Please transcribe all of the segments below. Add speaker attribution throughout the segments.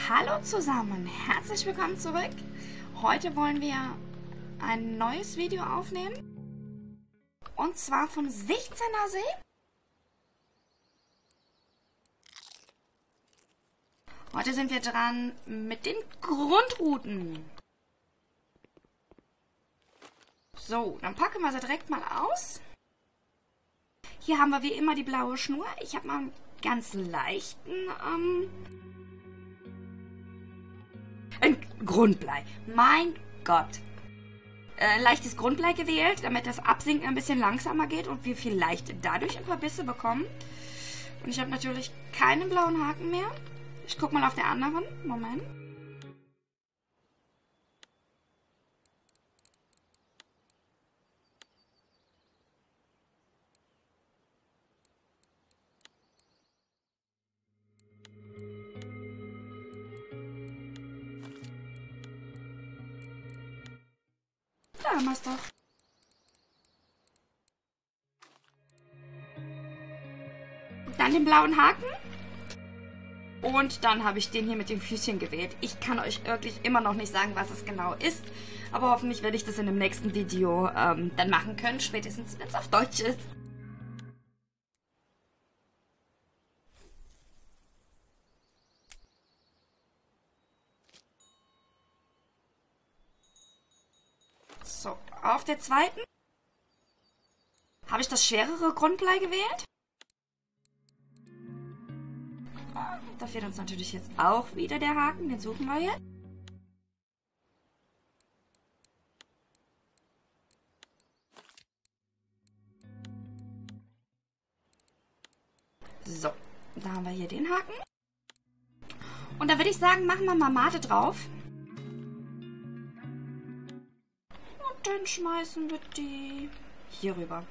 Speaker 1: Hallo zusammen, herzlich willkommen zurück. Heute wollen wir ein neues Video aufnehmen. Und zwar vom 16er See. Heute sind wir dran mit den Grundrouten. So, dann packen wir sie direkt mal aus. Hier haben wir wie immer die blaue Schnur. Ich habe mal einen ganz leichten Grundblei. Mein Gott. Leichtes Grundblei gewählt, damit das Absinken ein bisschen langsamer geht und wir vielleicht dadurch ein paar Bisse bekommen. Und ich habe natürlich keinen blauen Haken mehr. Ich gucke mal auf der anderen. Moment. Da haben wir es doch. Dann den blauen Haken. Und dann habe ich den hier mit den Füßchen gewählt. Ich kann euch wirklich immer noch nicht sagen, was es genau ist. Aber hoffentlich werde ich das in dem nächsten Video dann machen können. Spätestens, wenn es auf Deutsch ist. So, auf der zweiten habe ich das schwerere Grundblei gewählt. Da fehlt uns natürlich jetzt auch wieder der Haken, den suchen wir jetzt. So, da haben wir hier den Haken. Und da würde ich sagen, machen wir mal Mate drauf. Und dann schmeißen wir die hier rüber.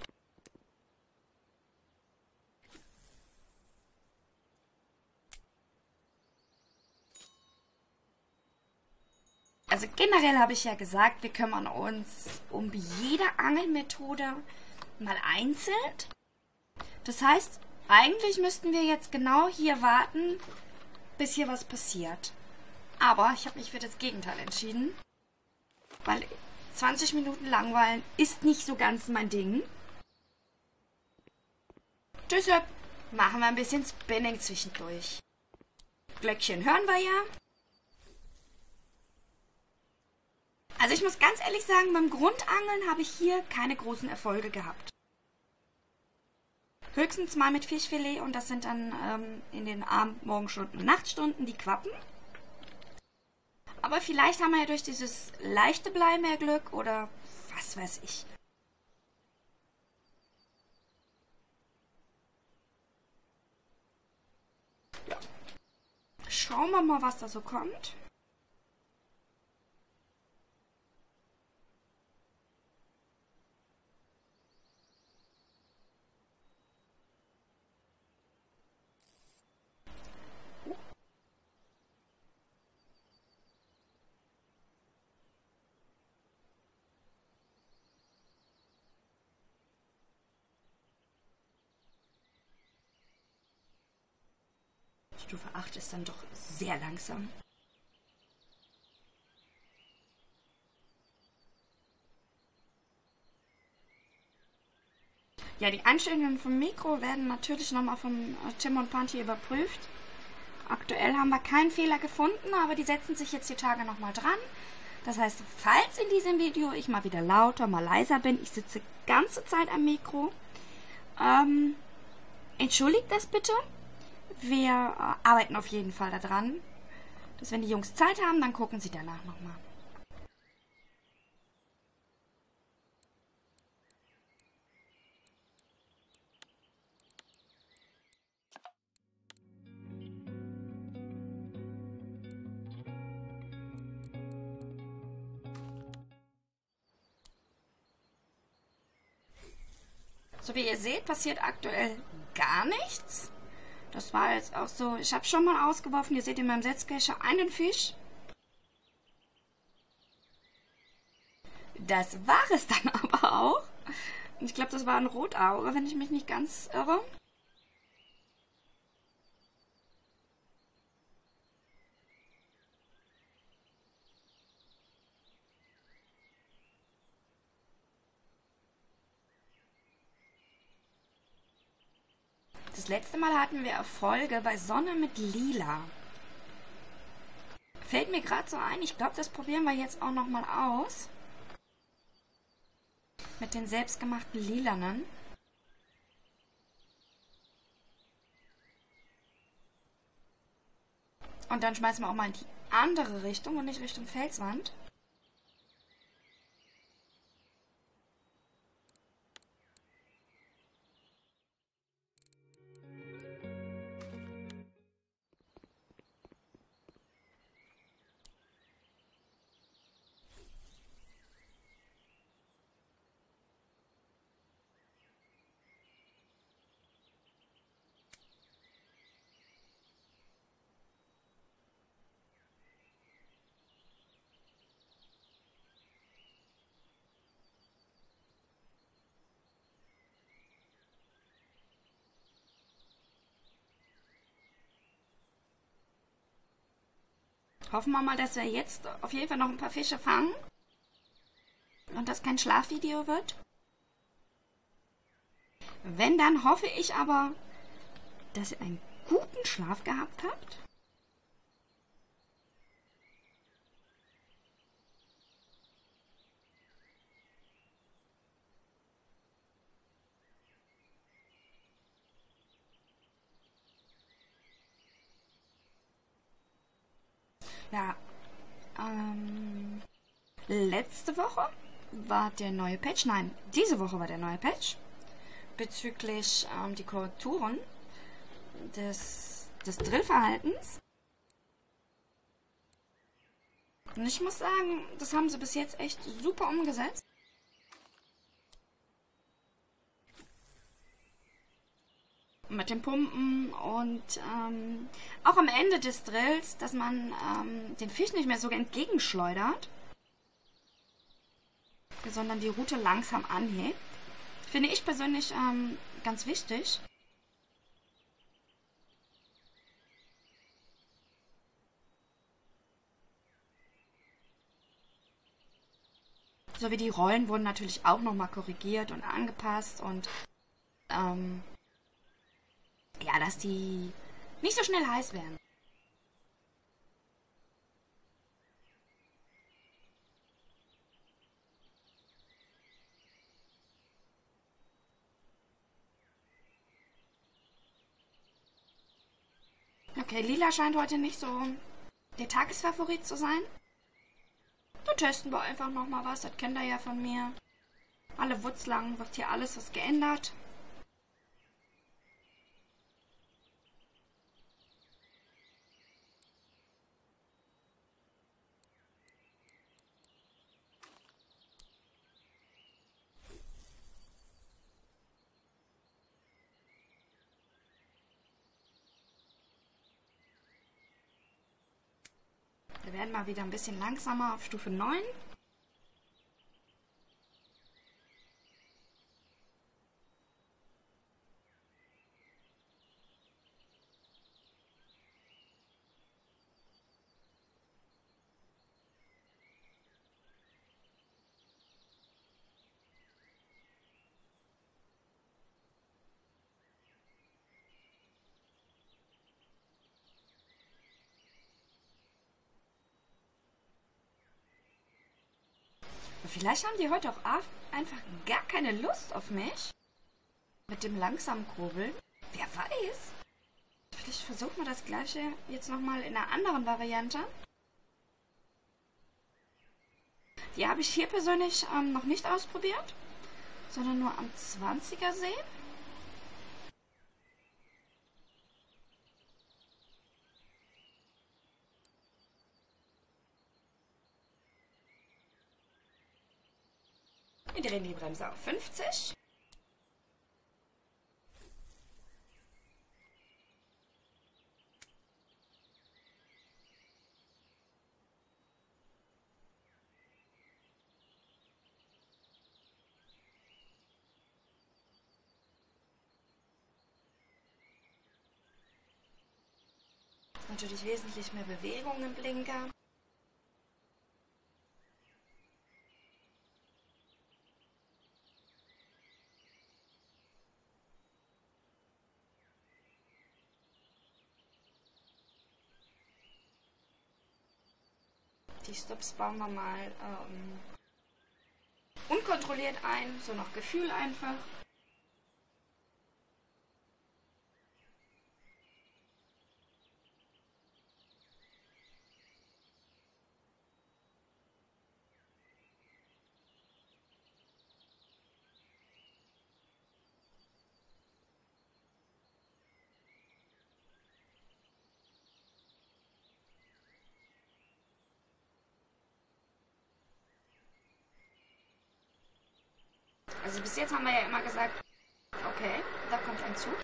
Speaker 1: Also generell habe ich ja gesagt, wir kümmern uns um jede Angelmethode mal einzeln. Das heißt, eigentlich müssten wir jetzt genau hier warten, bis hier was passiert. Aber ich habe mich für das Gegenteil entschieden, weil 20 Minuten langweilen ist nicht so ganz mein Ding. Deshalb machen wir ein bisschen Spinning zwischendurch. Glöckchen hören wir ja. Also ich muss ganz ehrlich sagen, beim Grundangeln habe ich hier keine großen Erfolge gehabt. Höchstens mal mit Fischfilet und das sind dann in den Abend-, Morgenstunden und Nachtstunden die Quappen. Aber vielleicht haben wir ja durch dieses leichte Blei mehr Glück oder was weiß ich. Ja. Schauen wir mal, was da so kommt. Stufe 8 ist dann doch sehr langsam. Ja, die Einstellungen vom Mikro werden natürlich nochmal von Tim und Panti überprüft. Aktuell haben wir keinen Fehler gefunden, aber die setzen sich jetzt die Tage nochmal dran. Das heißt, falls in diesem Video ich mal wieder lauter, mal leiser bin, ich sitze die ganze Zeit am Mikro, entschuldigt das bitte. Wir arbeiten auf jeden Fall daran, dass wenn die Jungs Zeit haben, dann gucken sie danach nochmal. So wie ihr seht, passiert aktuell gar nichts. Das war jetzt auch so, ich habe schon mal ausgeworfen, ihr seht in meinem Setzkescher einen Fisch. Das war es dann aber auch. Ich glaube, das war ein Rotauge, wenn ich mich nicht ganz irre. Das letzte Mal hatten wir Erfolge bei Sonne mit Lila. Fällt mir gerade so ein, ich glaube, das probieren wir jetzt auch nochmal aus. Mit den selbstgemachten Lilanen. Und dann schmeißen wir auch mal in die andere Richtung und nicht Richtung Felswand. Hoffen wir mal, dass wir jetzt auf jeden Fall noch ein paar Fische fangen. Und das kein Schlafvideo wird. Wenn, dann hoffe ich aber, dass ihr einen guten Schlaf gehabt habt. Ja, letzte Woche war der neue Patch, nein, diese Woche war der neue Patch bezüglich die Korrekturen des Drillverhaltens. Und ich muss sagen, das haben sie bis jetzt echt super umgesetzt. Mit den Pumpen und auch am Ende des Drills, dass man den Fisch nicht mehr so entgegenschleudert, sondern die Rute langsam anhebt. Finde ich persönlich ganz wichtig. So wie die Rollen wurden natürlich auch nochmal korrigiert und angepasst und ja, dass die nicht so schnell heiß werden. Okay, Lila scheint heute nicht so der Tagesfavorit zu sein. Dann testen wir einfach nochmal was, das kennt ihr ja von mir. Alle Wutzlang wird hier alles was geändert. Wir werden mal wieder ein bisschen langsamer auf Stufe 9. Vielleicht haben die heute auch einfach gar keine Lust auf mich. Mit dem langsamen Kurbeln. Wer weiß. Vielleicht versuchen wir das gleiche jetzt nochmal in einer anderen Variante. Die habe ich hier persönlich noch nicht ausprobiert, sondern nur am 20er See. Wir drehen die Bremse auf 50. Natürlich wesentlich mehr Bewegung im Blinker. Die Stops bauen wir mal unkontrolliert ein, so nach Gefühl einfach. Also bis jetzt haben wir ja immer gesagt, okay, da kommt ein Zug.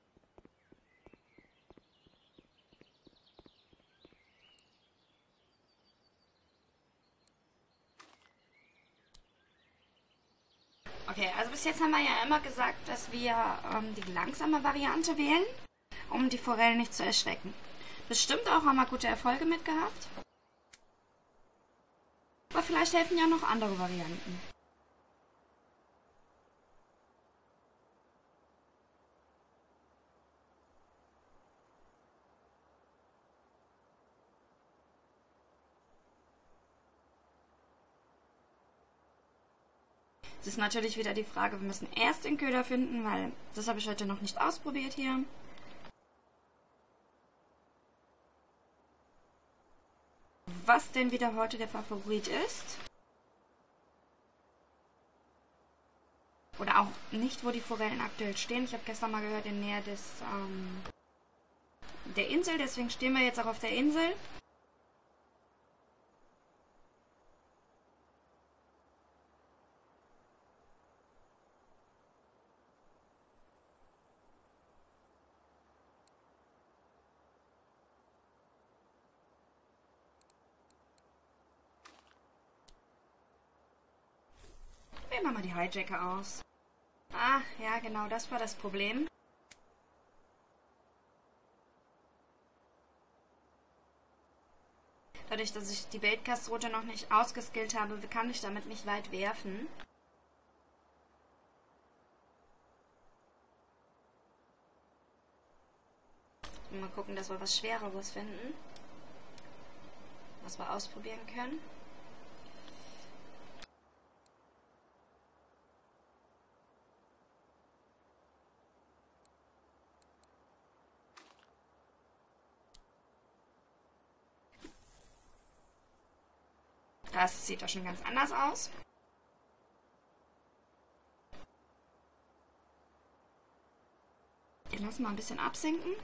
Speaker 1: Okay, also bis jetzt haben wir ja immer gesagt, dass wir die langsame Variante wählen, um die Forellen nicht zu erschrecken. Das stimmt auch, haben wir gute Erfolge mit gehabt. Aber vielleicht helfen ja noch andere Varianten. Es ist natürlich wieder die Frage, wir müssen erst den Köder finden, weil das habe ich heute noch nicht ausprobiert hier. Was denn wieder heute der Favorit ist. Oder auch nicht, wo die Forellen aktuell stehen. Ich habe gestern mal gehört, in Nähe der Insel. Deswegen stehen wir jetzt auch auf der Insel. Wählen wir mal die Hijacker aus. Ah, ja, genau, das war das Problem. Dadurch, dass ich die Baitcast-Route noch nicht ausgeskillt habe, kann ich damit nicht weit werfen. Mal gucken, dass wir was Schwereres finden. Was wir ausprobieren können. Das sieht doch schon ganz anders aus. Den lassen wir ein bisschen absinken.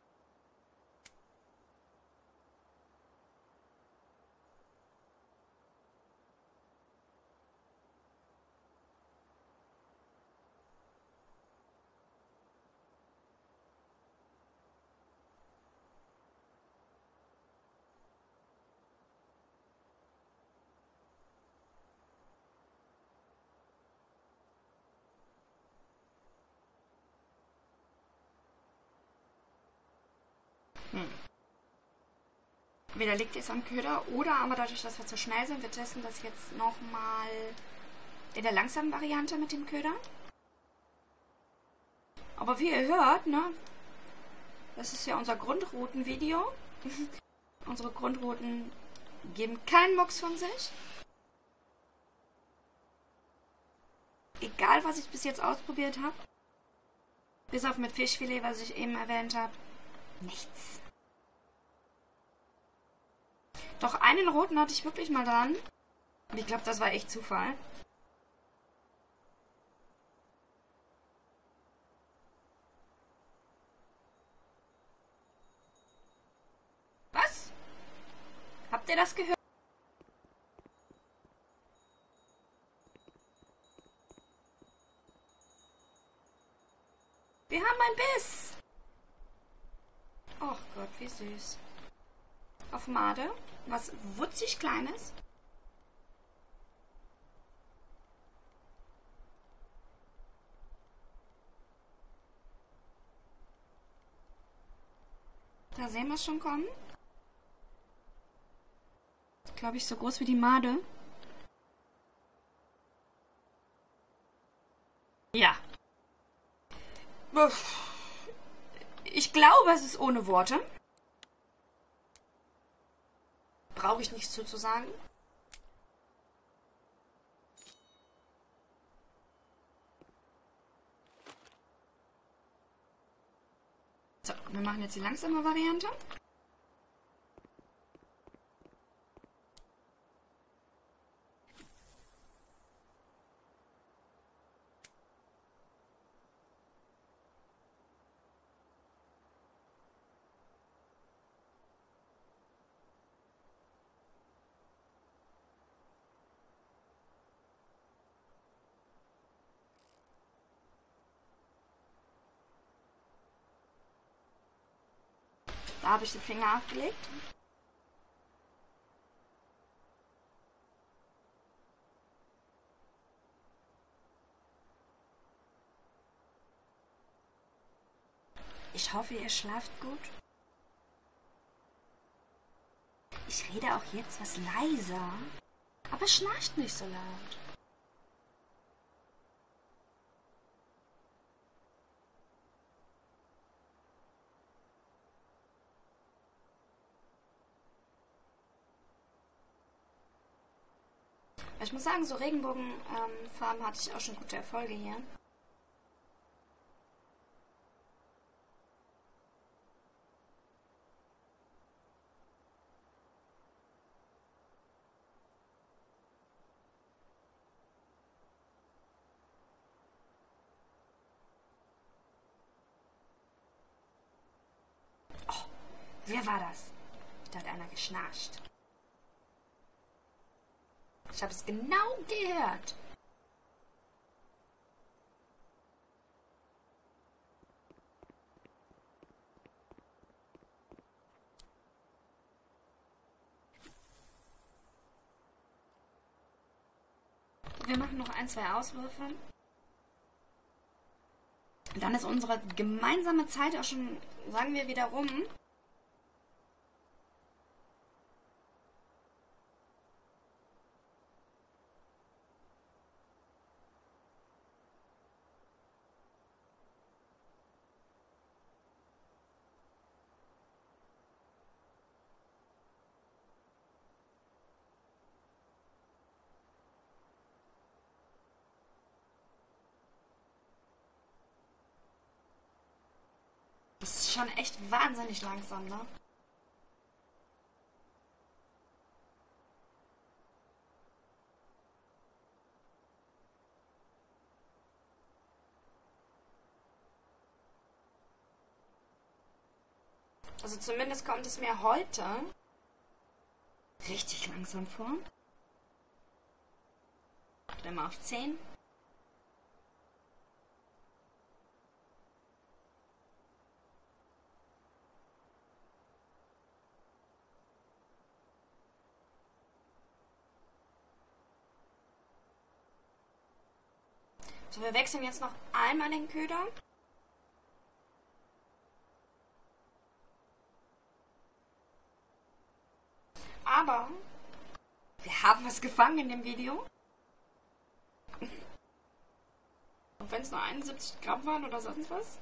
Speaker 1: Wieder liegt es am Köder oder aber dadurch, dass wir zu schnell sind, wir testen das jetzt nochmal in der langsamen Variante mit dem Köder. Aber wie ihr hört, ne, das ist ja unser Grundroutenvideo. Unsere Grundrouten geben keinen Mucks von sich. Egal, was ich bis jetzt ausprobiert habe. Bis auf mit Fischfilet, was ich eben erwähnt habe. Nichts. Doch einen roten hatte ich wirklich mal dran. Und ich glaube, das war echt Zufall. Was? Habt ihr das gehört? Wir haben ein Biss. Oh Gott, wie süß. Auf Made. Was wutzig Kleines. Da sehen wir es schon kommen. Glaube ich, so groß wie die Made. Ja. Ich glaube, es ist ohne Worte. brauche ich nichts zu sagen. So, wir machen jetzt die langsame Variante. Da habe ich den Finger abgelegt. Ich hoffe, ihr schlaft gut. Ich rede auch jetzt was leiser, aber schnarcht nicht so laut. Ich muss sagen, so Regenbogenfarben hatte ich auch schon gute Erfolge hier. Oh, wer war das? Da hat einer geschnarcht. Ich habe es genau gehört. Wir machen noch ein, zwei Auswürfe. Dann ist unsere gemeinsame Zeit auch schon, sagen wir, wieder rum. Das ist schon echt wahnsinnig langsam, ne? Also zumindest kommt es mir heute richtig langsam vor. Dann mal auf 10. So, wir wechseln jetzt noch einmal den Köder. Aber wir haben was gefangen in dem Video. Und wenn es nur 71 Gramm waren oder sonst was.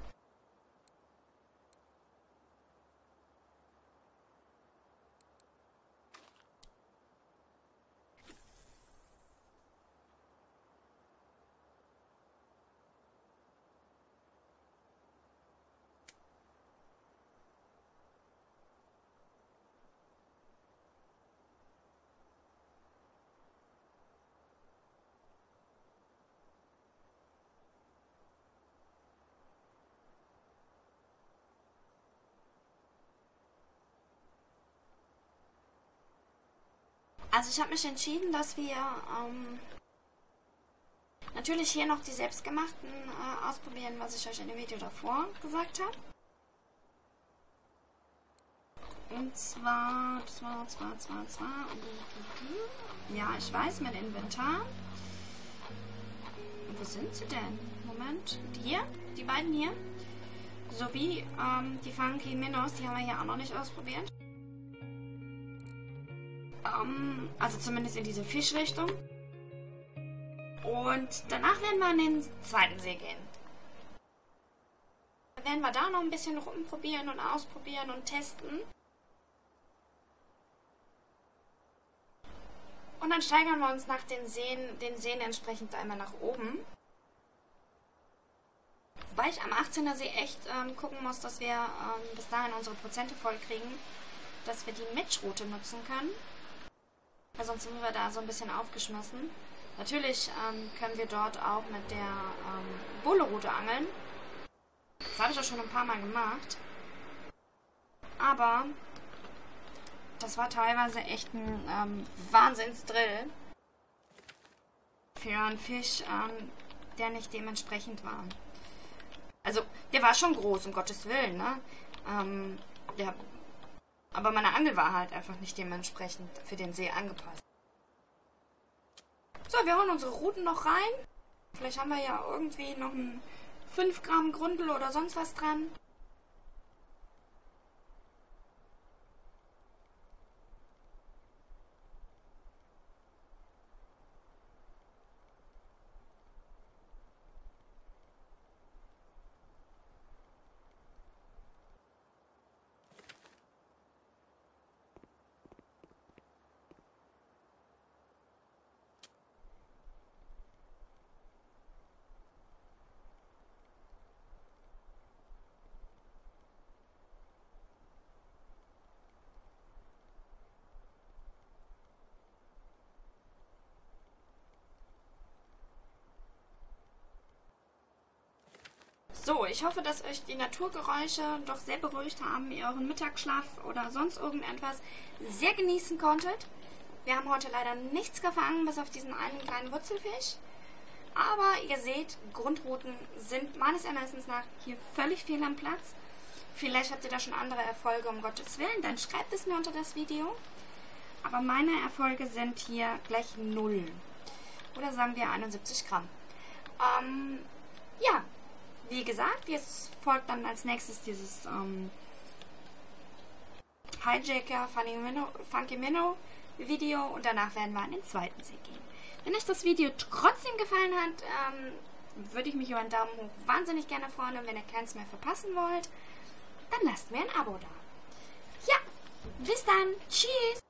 Speaker 1: Also ich habe mich entschieden, dass wir natürlich hier noch die selbstgemachten ausprobieren, was ich euch in dem Video davor gesagt habe. Und zwar, ja, ich weiß, mein Inventar. Wo sind sie denn? Moment, die beiden hier. Sowie die Funky Minnows, die haben wir hier auch noch nicht ausprobiert. Also zumindest in diese Fischrichtung. Und danach werden wir an den zweiten See gehen. Dann werden wir da noch ein bisschen rumprobieren und ausprobieren und testen. Und dann steigern wir uns nach den Seen entsprechend einmal nach oben. Wobei ich am 18er See echt gucken muss, dass wir bis dahin unsere Prozente voll kriegen, dass wir die Matchroute nutzen können. Weil sonst sind wir da so ein bisschen aufgeschmissen. Natürlich können wir dort auch mit der Bowlerroute angeln. Das habe ich auch schon ein paar Mal gemacht. Aber das war teilweise echt ein Wahnsinnsdrill für einen Fisch, der nicht dementsprechend war. Also, der war schon groß, um Gottes Willen, ne? Ja. Aber meine Angel war halt einfach nicht dementsprechend für den See angepasst. So, wir holen unsere Routen noch rein. Vielleicht haben wir ja irgendwie noch ein 5 Gramm Grundel oder sonst was dran. So, ich hoffe, dass euch die Naturgeräusche doch sehr beruhigt haben, ihr euren Mittagsschlaf oder sonst irgendetwas sehr genießen konntet. Wir haben heute leider nichts gefangen, bis auf diesen einen kleinen Wurzelfisch. Aber ihr seht, Grundrouten sind meines Ermessens nach hier völlig fehl am Platz. Vielleicht habt ihr da schon andere Erfolge, um Gottes Willen, dann schreibt es mir unter das Video. Aber meine Erfolge sind hier gleich 0. Oder sagen wir 71 Gramm. Ja. Wie gesagt, jetzt folgt dann als nächstes dieses Hijacker Funky Minnow Video und danach werden wir an den zweiten See gehen. Wenn euch das Video trotzdem gefallen hat, würde ich mich über einen Daumen hoch wahnsinnig gerne freuen und wenn ihr keins mehr verpassen wollt, dann lasst mir ein Abo da. Ja, bis dann. Tschüss.